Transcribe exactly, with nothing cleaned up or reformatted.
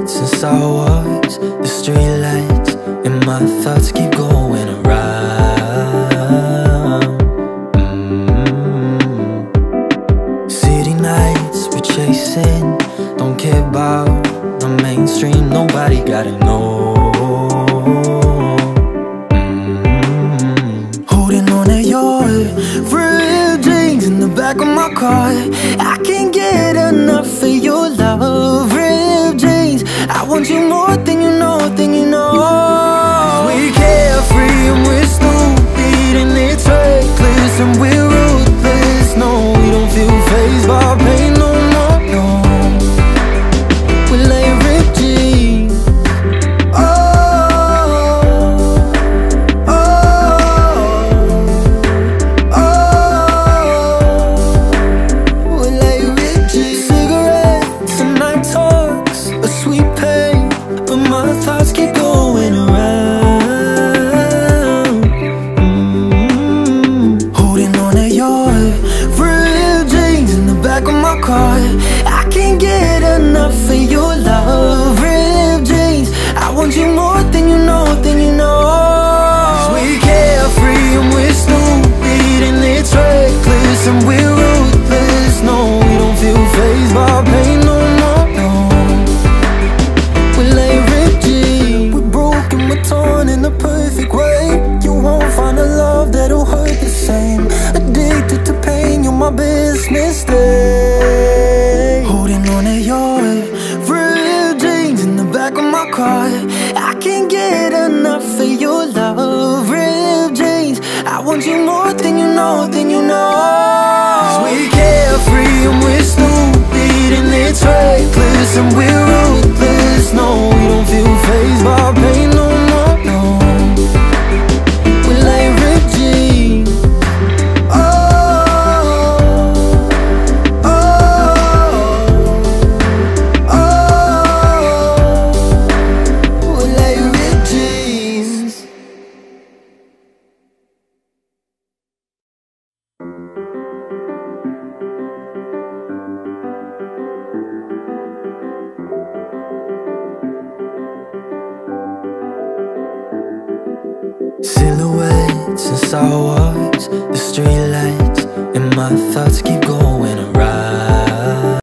since I was the street lights, and my thoughts keep going around. mm. City nights we're chasing, don't care about the mainstream, nobody gotta know. mm. Holding on to your real jeans in the back of my car, I can't get enough of your love. Real jeans, I want you more than you know, than you know. 'Cause we carefree and we're stupid and it's reckless and we're ruthless. No, we don't feel fazed by pain no more, no. We lay ripped jeans. Oh, oh, oh. We lay ripped jeans. Cigarettes and night talks, a sweet pain, but my thoughts keep going around. mm. Holding on to your real jeans in the back of my car, I can't get enough of your love. Real jeans, I want you more than you know, than you know. 'Cause we carefree and we're stupid and it's reckless and we're ruthless. No, we don't feel fazed by pain no more, no. We lay ripped jeans. We're broken, we're torn in the perfect way. You won't find a love that'll hurt the same. Addicted to pain, you're my best mistake. Holding on to your real jeans in the back of my car, I can't get enough of your love. Real jeans, I want you more than you know, than you know. 'Cause we carefree and we're stupid and it's reckless and we're ruthless. No, we don't feel fazed by pain no more, no. We lay ripped jeans. Oh, oh, oh. We lay ripped jeans. Silhouettes since I was the street lights, and my thoughts keep going